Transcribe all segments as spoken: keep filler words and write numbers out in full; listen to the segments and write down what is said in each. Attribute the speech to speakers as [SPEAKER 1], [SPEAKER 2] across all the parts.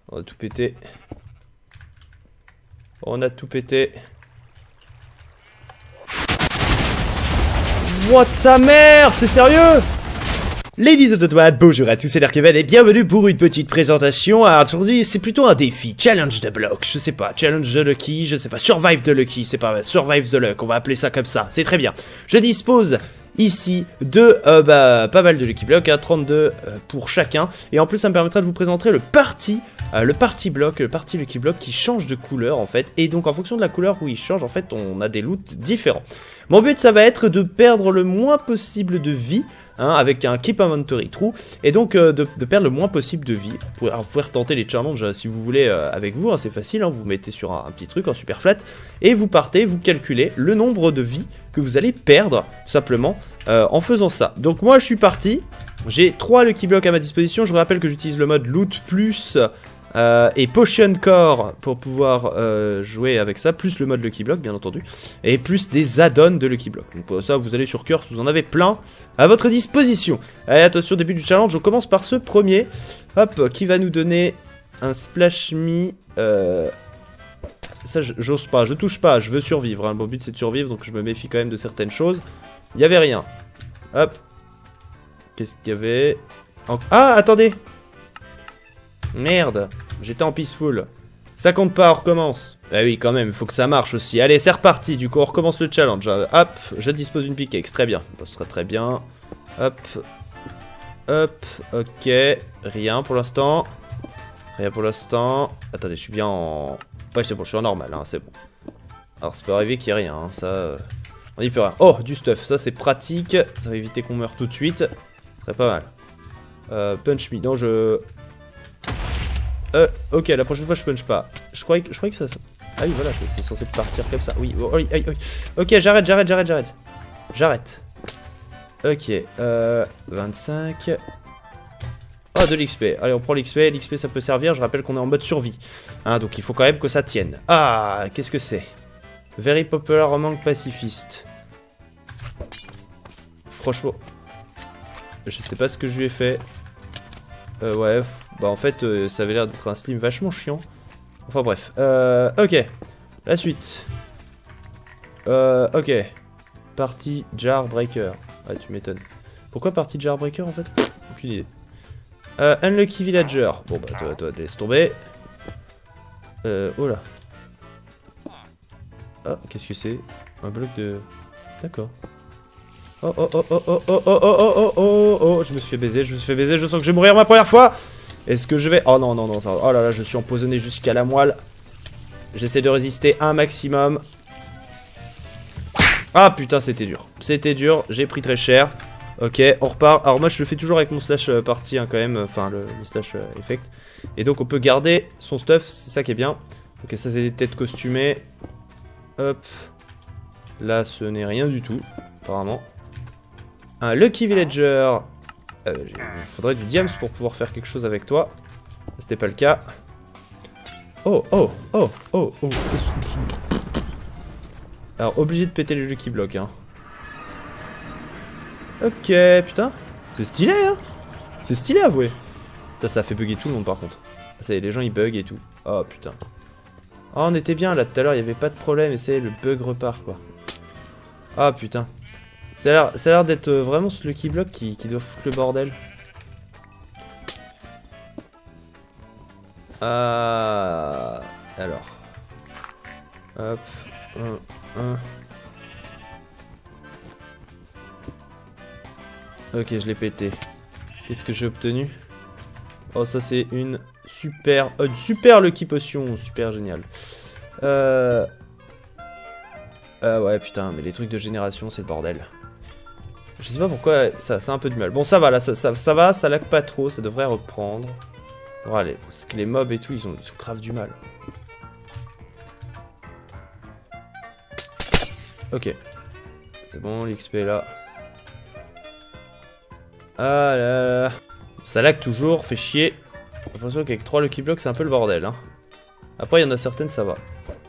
[SPEAKER 1] On a tout pété. On a tout pété. What ta mère? T'es sérieux? Ladies and gentlemen, bonjour à tous, c'est Darkeven et bienvenue pour une petite présentation. Alors aujourd'hui, c'est plutôt un défi, challenge de bloc, je sais pas, challenge de Lucky, je sais pas, survive de Lucky, c'est pas vrai, survive the luck, on va appeler ça comme ça, c'est très bien. Je dispose ici de euh, bah, pas mal de Lucky Block, hein, trente-deux euh, pour chacun, et en plus ça me permettra de vous présenter le party, euh, le party block, le party Lucky Block qui change de couleur en fait, et donc en fonction de la couleur où il change, en fait, on a des loots différents. Mon but ça va être de perdre le moins possible de vie, hein, avec un Keep Inventory True, et donc euh, de, de perdre le moins possible de vie. Vous pouvez, vous pouvez retenter les challenges euh, si vous voulez euh, avec vous, hein, c'est facile, hein, vous mettez sur un, un petit truc en super flat, et vous partez, vous calculez le nombre de vies que vous allez perdre, tout simplement, euh, en faisant ça. Donc moi je suis parti, j'ai trois Lucky Blocks à ma disposition, je vous rappelle que j'utilise le mode Loot plus... Euh, et Potion Core pour pouvoir euh, jouer avec ça, plus le mode Lucky Block bien entendu, et plus des add-ons de Lucky Block. Donc pour ça vous allez sur Curse, vous en avez plein à votre disposition. Allez attention, début du challenge, on commence par ce premier, hop, qui va nous donner un Splash Me, euh... ça j'ose pas, je touche pas, je veux survivre, hein. Mon but c'est de survivre, donc je me méfie quand même de certaines choses. Il y avait rien, hop, qu'est-ce qu'il y avait en... Ah attendez, merde, j'étais en peaceful. Ça compte pas, on recommence. Bah oui, quand même, il faut que ça marche aussi. Allez, c'est reparti, du coup, on recommence le challenge. Hop, je dispose d'une pickaxe, très bien. Ce sera très bien. Hop. Hop, ok. Rien pour l'instant. Rien pour l'instant. Attendez, je suis bien en... Ouais, c'est bon, je suis en normal, hein, c'est bon. Alors, ça peut arriver qu'il y ait rien, hein, ça... On y peut rien. Oh, du stuff, ça c'est pratique. Ça va éviter qu'on meure tout de suite. Ce serait pas mal. Euh, punch me, non, je... Euh, ok, la prochaine fois je punch pas. Je croyais que, je croyais que ça... Ah oui, voilà, c'est censé partir comme ça. Oui, oh, oui, oui, oui. Ok, j'arrête, j'arrête, j'arrête, j'arrête. J'arrête. Ok, euh... vingt-cinq... Oh, de l'X P. Allez, on prend l'X P. L'X P, ça peut servir. Je rappelle qu'on est en mode survie. Hein, donc il faut quand même que ça tienne. Ah, qu'est-ce que c'est? Very popular among pacifistes. Franchement... Je sais pas ce que je lui ai fait. Euh, ouais, bah en fait, euh, ça avait l'air d'être un slim vachement chiant. Enfin bref, euh, ok. La suite. Euh, ok. Partie Jarbreaker. Ouais, tu m'étonnes. Pourquoi partie Jarbreaker en fait? Aucune idée. Euh, Unlucky Villager. Bon bah toi, toi, laisse tomber. Euh, oh là. Ah, qu'est-ce que c'est? Un bloc de... D'accord. Oh oh oh oh oh oh oh oh oh oh oh, je me suis fait baiser, je me suis fait baiser, je sens que je vais mourir ma première fois. Est-ce que je vais... Oh non non non, ça... Oh là là, je suis empoisonné jusqu'à la moelle. J'essaie de résister un maximum. Ah putain, c'était dur. C'était dur, j'ai pris très cher. Ok, on repart. Alors moi je le fais toujours avec mon slash euh, party hein, quand même, enfin le, le slash euh, effect. Et donc on peut garder son stuff, c'est ça qui est bien. Ok, ça c'est des têtes costumées. Hop. Là ce n'est rien du tout, apparemment. Un Lucky Villager. Euh, il faudrait du diams pour pouvoir faire quelque chose avec toi. C'était pas le cas. Oh, oh, oh, oh, oh. Alors, obligé de péter le Lucky Block, hein. Ok, putain. C'est stylé, hein. C'est stylé, avoué. Putain, ça a fait bugger tout le monde, par contre. Ça y est, les gens, ils bug et tout. Oh, putain. Oh, on était bien, là, tout à l'heure, il n'y avait pas de problème. Et c'est le bug repart, quoi. Ah, putain. Ça a l'air d'être euh, vraiment ce Lucky Block qui, qui doit foutre le bordel. Ah, alors. Hop. Un, un. Ok, je l'ai pété. Qu'est-ce que j'ai obtenu? Oh, ça c'est une super... Euh, une super Lucky Potion. Super génial. Euh... Ah ouais, putain, mais les trucs de génération, c'est le bordel. Je sais pas pourquoi ça, ça a un peu du mal. Bon, ça va, là, ça, ça, ça va, ça lag pas trop, ça devrait reprendre. Bon, allez, parce que les mobs et tout, ils ont, ils ont grave du mal. Ok. C'est bon, l'X P est là. Ah là là. Ça lag toujours, fait chier. J'ai l'impression qu'avec trois Lucky Blocks, c'est un peu le bordel. Hein. Après, il y en a certaines, ça va.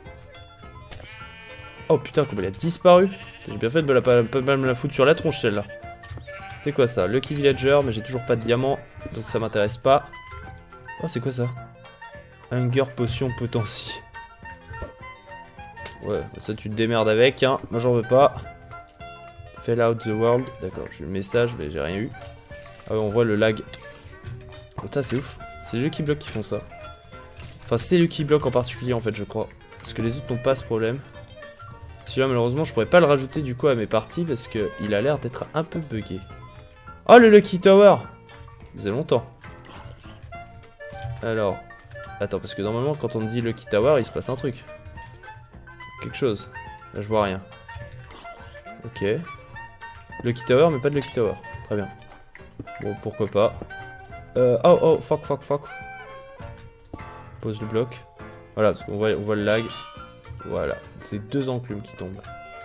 [SPEAKER 1] Oh putain, comment il a disparu. J'ai bien fait de me la, pas, pas mal me la foutre sur la tronche celle-là. C'est quoi ça? Lucky Villager, mais j'ai toujours pas de diamant, donc ça m'intéresse pas. Oh, c'est quoi ça? Hunger potion potentie. Ouais, ça tu te démerdes avec, hein. Moi j'en veux pas. Fell out the world. D'accord, j'ai eu le message, mais j'ai rien eu. Ah ouais, on voit le lag. Putain, c'est ouf. C'est les Lucky Block qui font ça. Enfin, c'est Lucky Block en particulier, en fait, je crois. Parce que les autres n'ont pas ce problème. Celui-là, malheureusement, je pourrais pas le rajouter du coup à mes parties parce que il a l'air d'être un peu buggé. Oh, le Lucky Tower! Ça faisait longtemps. Alors. Attends, parce que normalement, quand on dit Lucky Tower, il se passe un truc. Quelque chose. Là, je vois rien. Ok. Lucky Tower, mais pas de Lucky Tower. Très bien. Bon, pourquoi pas. Euh, oh, oh, fuck, fuck, fuck. Pose le bloc. Voilà, parce qu'on voit, on voit le lag. Voilà. C'est deux enclumes qui tombent.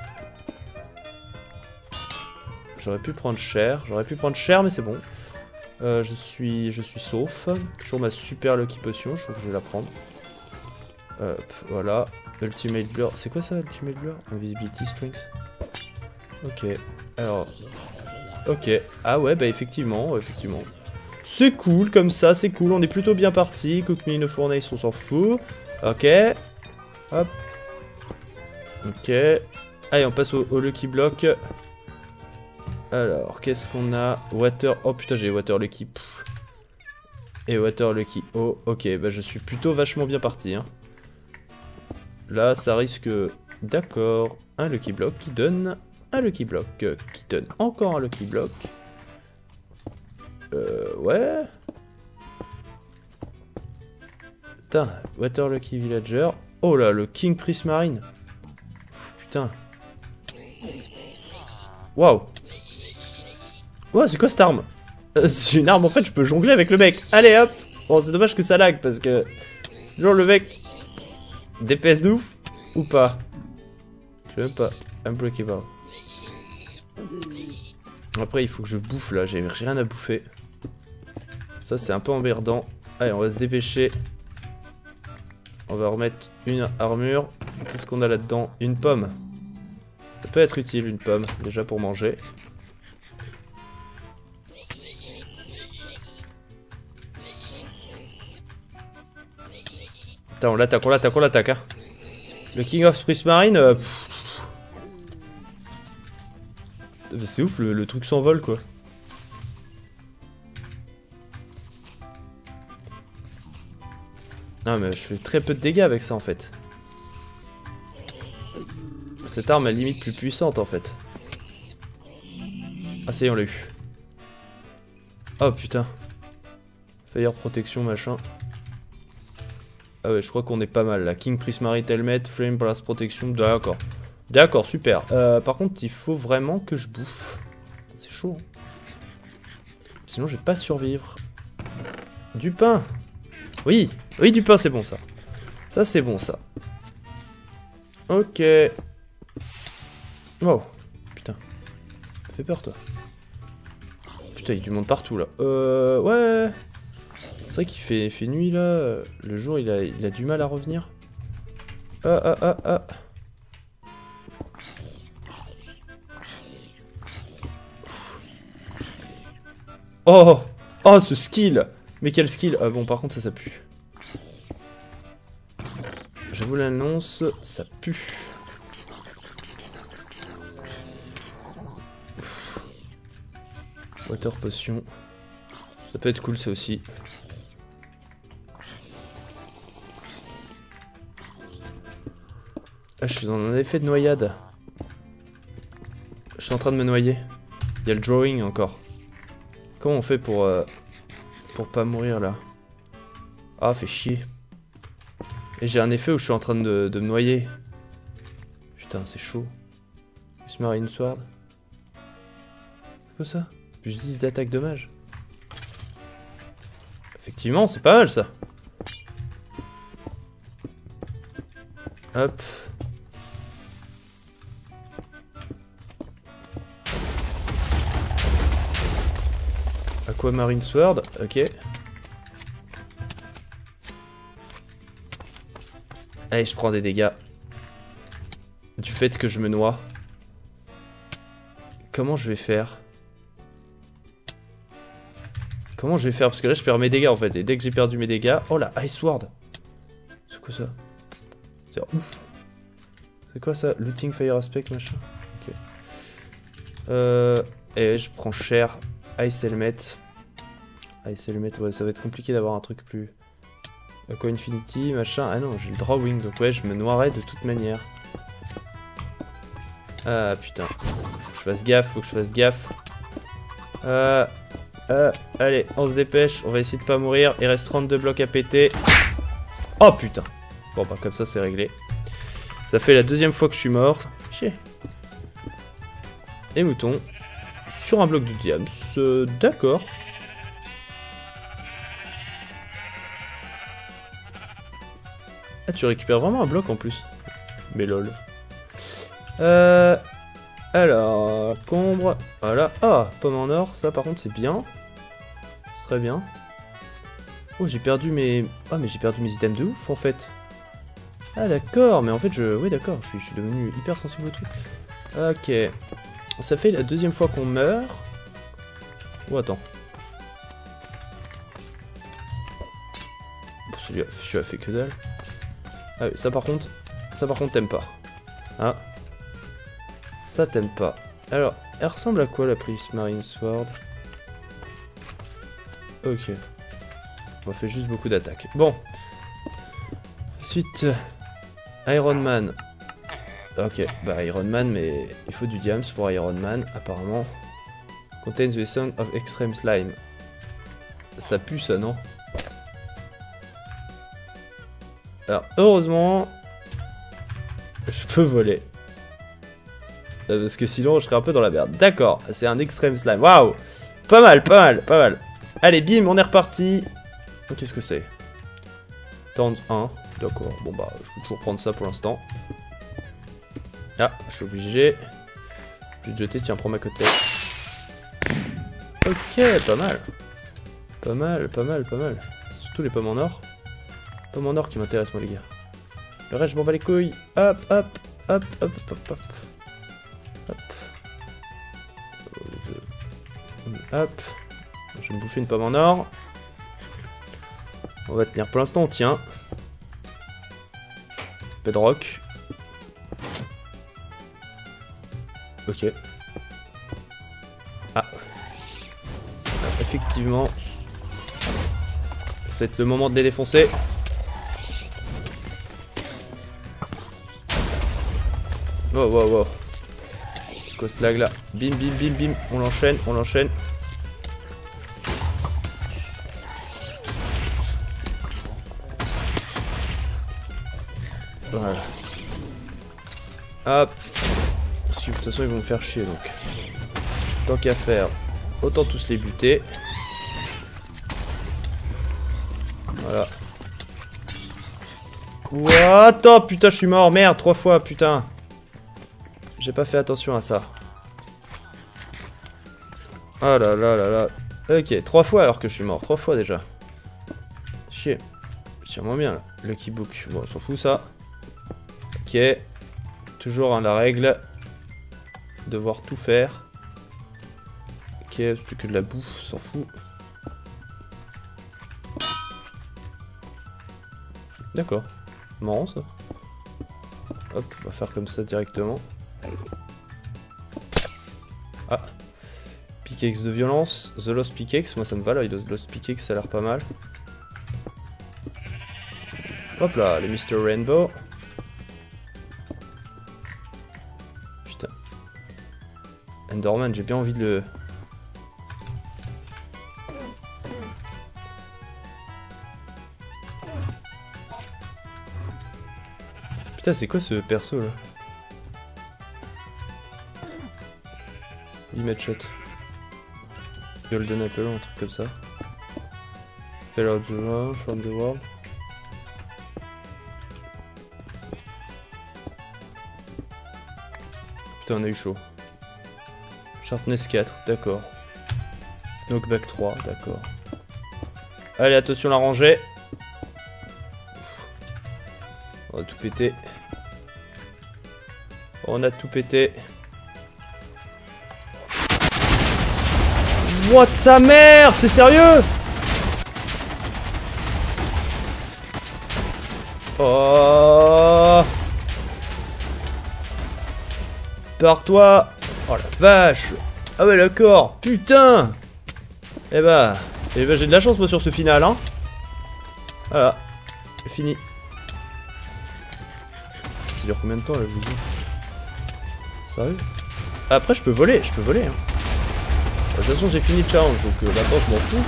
[SPEAKER 1] J'aurais pu prendre cher. J'aurais pu prendre cher, mais c'est bon. Euh, je suis je suis sauf. Toujours ma super lucky potion. Je crois que je vais la prendre. Hop, voilà. Ultimate Blur. C'est quoi ça, Ultimate Blur? Invisibility Strength. Ok. Alors. Ok. Ah ouais, bah effectivement, effectivement. C'est cool comme ça, c'est cool. On est plutôt bien parti. Cook me in a furnace, on s'en fout. Ok. Hop. Ok. Allez, on passe au, au Lucky Block. Alors, qu'est-ce qu'on a? Water. Oh putain, j'ai Water Lucky. Pff. Et Water Lucky. Oh, ok. Bah, je suis plutôt vachement bien parti. Hein. Là, ça risque. D'accord. Un Lucky Block qui donne. Un Lucky Block euh, qui donne encore un Lucky Block. Euh. Ouais. Putain. Water Lucky Villager. Oh là, le King Prismarine. Putain. Waouh. Ouais, c'est quoi cette arme? euh, C'est une arme, en fait, je peux jongler avec le mec. Allez, hop. Bon, c'est dommage que ça lag, parce que... Sinon, le mec... D P S de ouf. Ou pas? Je sais même pas. Unbreakable. Après, il faut que je bouffe, là. J'ai rien à bouffer. Ça, c'est un peu emmerdant. Allez, on va se dépêcher. On va remettre une armure. Qu'est-ce qu'on a là-dedans? Une pomme. Ça peut être utile, une pomme, déjà pour manger. Putain, on l'attaque, on l'attaque, on l'attaque, hein. Le King of Prismarine, euh, c'est ouf, le, le truc s'envole, quoi. Non, mais je fais très peu de dégâts avec ça, en fait. Cette arme est limite plus puissante, en fait. Ah, ça y est, on l'a eu. Oh, putain. Fire protection, machin. Ah ouais, je crois qu'on est pas mal là. King Prismarine Helmet, Flame Blast Protection, d'accord. D'accord, super. Euh, par contre, il faut vraiment que je bouffe. C'est chaud. Hein. Sinon, je vais pas survivre. Du pain. Oui, oui, du pain, c'est bon ça. Ça, c'est bon ça. Ok. Wow. Putain. Fais peur, toi. Putain, il y a du monde partout là. Euh, ouais. C'est vrai qu'il fait, fait nuit là, le jour il a, il a du mal à revenir. Ah ah ah ah. Oh. Oh ce skill. Mais quel skill. Ah bon par contre ça ça pue. Je vous l'annonce, ça pue. Water potion. Ça peut être cool ça aussi. Ah, je suis dans un effet de noyade. Je suis en train de me noyer. Il y a le drawing encore. Comment on fait pour... Euh, pour pas mourir là? Ah, fait chier. Et j'ai un effet où je suis en train de, de me noyer. Putain, c'est chaud. Prismarine Sword. C'est quoi ça? Plus dix d'attaque de mage. Effectivement, c'est pas mal ça. Hop. Aquamarine Sword, ok. Allez, je prends des dégâts. Du fait que je me noie. Comment je vais faire? Comment je vais faire? Parce que là, je perds mes dégâts en fait. Et dès que j'ai perdu mes dégâts... Oh la Ice Sword. C'est quoi ça? C'est ouf. C'est quoi ça? Looting fire aspect machin. Ok. Euh. Et je prends cher. Ice helmet. Ice helmet, ouais, ça va être compliqué d'avoir un truc plus. Aqua Infinity, machin. Ah non, j'ai le drawing, donc ouais, je me noierai de toute manière. Ah putain. Faut que je fasse gaffe, faut que je fasse gaffe. Euh. Euh. Allez, on se dépêche, on va essayer de pas mourir. Il reste trente-deux blocs à péter. Oh putain. Bon bah comme ça c'est réglé. Ça fait la deuxième fois que je suis mort. Chier. Et mouton. Sur un bloc de diams. Euh, D'accord. Ah tu récupères vraiment un bloc en plus. Mais lol. Euh... Alors... Combre. Voilà. Ah, pomme en or. Ça par contre c'est bien. C'est très bien. Oh j'ai perdu mes... Ah mais j'ai perdu mes items de ouf en fait. Ah d'accord, mais en fait je... Oui d'accord, je suis, je suis devenu hyper sensible au truc. Ok. Ça fait la deuxième fois qu'on meurt. Oh attends. Bon, celui-là, celui-là fait que dalle. Ah oui, ça par contre... Ça par contre t'aimes pas. Ah. Ça t'aime pas. Alors, elle ressemble à quoi la Prismarine Sword? Ok. On fait juste beaucoup d'attaques. Bon. Ensuite... Iron Man. Ok, bah Iron Man, mais il faut du diams pour Iron Man, apparemment. Contains the Song of Extreme Slime. Ça pue ça, non? Alors, heureusement... Je peux voler. Parce que sinon, je serais un peu dans la merde. D'accord, c'est un Extreme Slime. Waouh! Pas mal, pas mal, pas mal. Allez, bim, on est reparti. Qu'est-ce que c'est? Tente un. D'accord, bon bah, je peux toujours prendre ça pour l'instant. Ah, je suis obligé. Je vais te jeter, tiens, prends ma côte. Ok, pas mal. Pas mal, pas mal, pas mal. Surtout les pommes en or. Pommes en or qui m'intéressent, moi, les gars. Le reste, je m'en bats les couilles. Hop, hop, hop, hop, hop, hop. Hop. Hop. Je vais me bouffer une pomme en or. On va tenir pour l'instant, on tient. Bedrock. Ok. Ah. Effectivement. Ça va être le moment de les défoncer. Wow, wow, wow. C'est quoi ce lag là? Bim, bim, bim, bim. On l'enchaîne, on l'enchaîne. Voilà. Hop. Parce que de toute façon ils vont me faire chier donc. Tant qu'à faire, autant tous les buter. Voilà. What? Oh putain, je suis mort, merde, trois fois, putain. J'ai pas fait attention à ça. Oh là là là là. Ok, trois fois alors que je suis mort, trois fois déjà. Chier. Tiens-moi bien là. Lucky Book. Bon, on s'en fout ça. Ok. Toujours hein, la règle. Devoir tout faire. Ok, c'est que de la bouffe, on s'en fout. D'accord. Marrant ça. Hop, on va faire comme ça directement. Ah. Pickaxe de violence. The Lost Pickaxe, moi ça me va là, The Lost Pickaxe ça a l'air pas mal. Hop là, le mister Rainbow. Putain. Enderman, j'ai bien envie de le... Putain, c'est quoi ce perso là? Limit shot. Golden Apple, un truc comme ça. Fell out the world, from the world. Putain, on a eu chaud. Sharpness quatre, d'accord. Knockback trois, d'accord. Allez, attention la rangée. On a tout pété. On a tout pété. What ta merde? T'es sérieux? Oh. Pars-toi. Oh la vache. Ah ouais d'accord. Putain. Eh bah, eh bah j'ai de la chance moi sur ce final hein. Voilà. C'est fini. Ça dure combien de temps là vous dites? Sérieux? Après je peux voler, je peux voler hein. De toute façon j'ai fini le challenge donc euh, maintenant je m'en fous.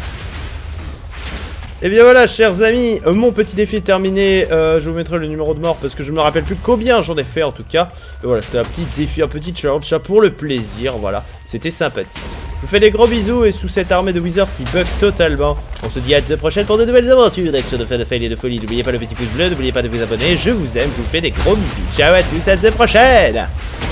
[SPEAKER 1] Et bien voilà chers amis, euh, mon petit défi est terminé, euh, je vous mettrai le numéro de mort parce que je me rappelle plus combien j'en ai fait en tout cas. Et voilà, c'était un petit défi, un petit challenge, ça pour le plaisir, voilà, c'était sympathique. Je vous fais des gros bisous et sous cette armée de wizards qui bug totalement, on se dit à la prochaine pour de nouvelles aventures d'action, de fin, de fail et de folie. N'oubliez pas le petit pouce bleu, n'oubliez pas de vous abonner, je vous aime, je vous fais des gros bisous. Ciao à tous, à la prochaine.